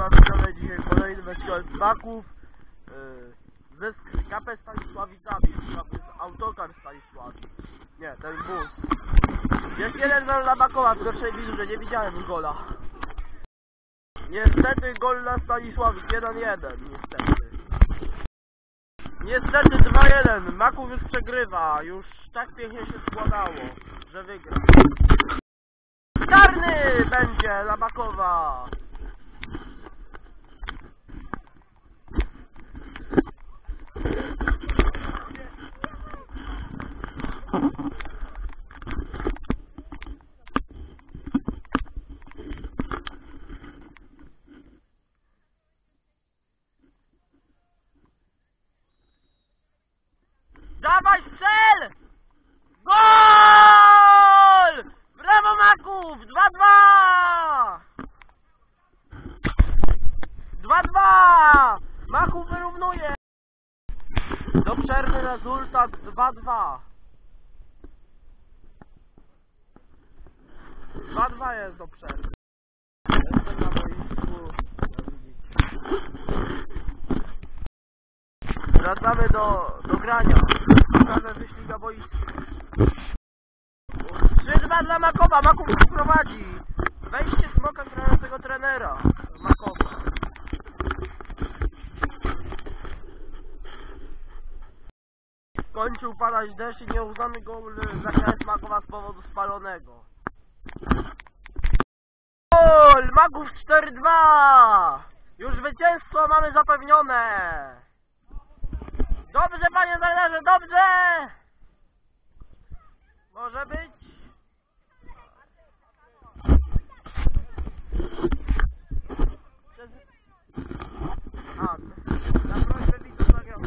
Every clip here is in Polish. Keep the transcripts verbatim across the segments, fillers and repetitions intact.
Dobra, widzowie, dzisiaj kolejny mecz z Maków yy, ze K P Stanisławicami, to jest autokar Stanisławic. Nie, ten bus. Jest jeden gol dla Makowa w pierwszej lidze, nie widziałem gola. Niestety gol dla Stanisławic, jeden jeden, niestety. Niestety dwa jeden, Maków już przegrywa, już tak pięknie się składało, że wygra. Karny będzie dla Makowa. Dawaj strzel! Gol! Brawo Maków! dwa dwa! dwa dwa! Maków wyrównuje! Do przerwy rezultat dwa dwa. dwa dwa jest do przerwy. Jestem na boisku. Wracamy do, do grania. Pokażę wyszli na boisku. trzy dwa dla Makowa. Maków prowadzi. Wejście smoka grającego trenera Makowa. Skończył padać deszcz i nieuznany gol za K S Makowa z powodu spalonego. Gol! Maków cztery dwa! Już zwycięstwo mamy zapewnione! Dobrze, panie trenerze, dobrze! Może być? A, na prośbę widzę, tak jak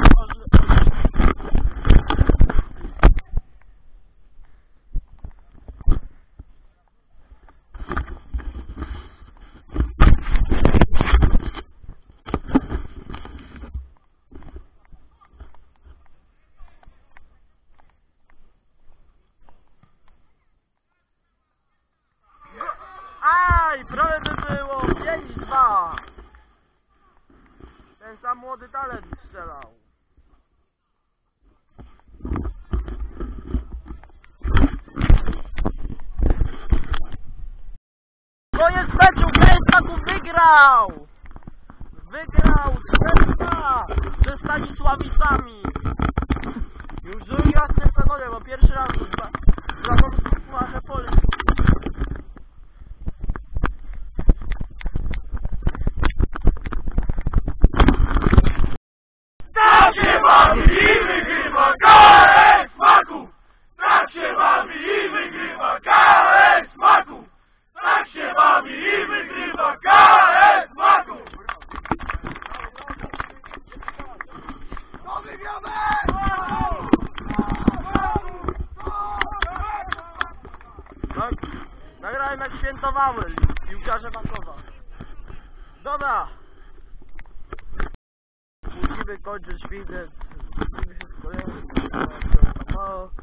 Aj, prawie by było pięć dwa. Ten sam młody talent strzelał. Koniec meczu, K S Maków wygrał! Wygrał cztery dwa ze Stanisławicami. Już drugi raz w tym sezonie, bo pierwszy raz dla Pucharze Polski. Tak się bawi i wygrywa K S Maków! Tak się bawi i wygrywa K S Maków! Tak się bawi i wygrywa K S Maków! To wygramy! Tak, nagrałem jak świętowały piłkarze Makowa. Dobra! Musimy kończyć wideo. Musimy się z kolejnym.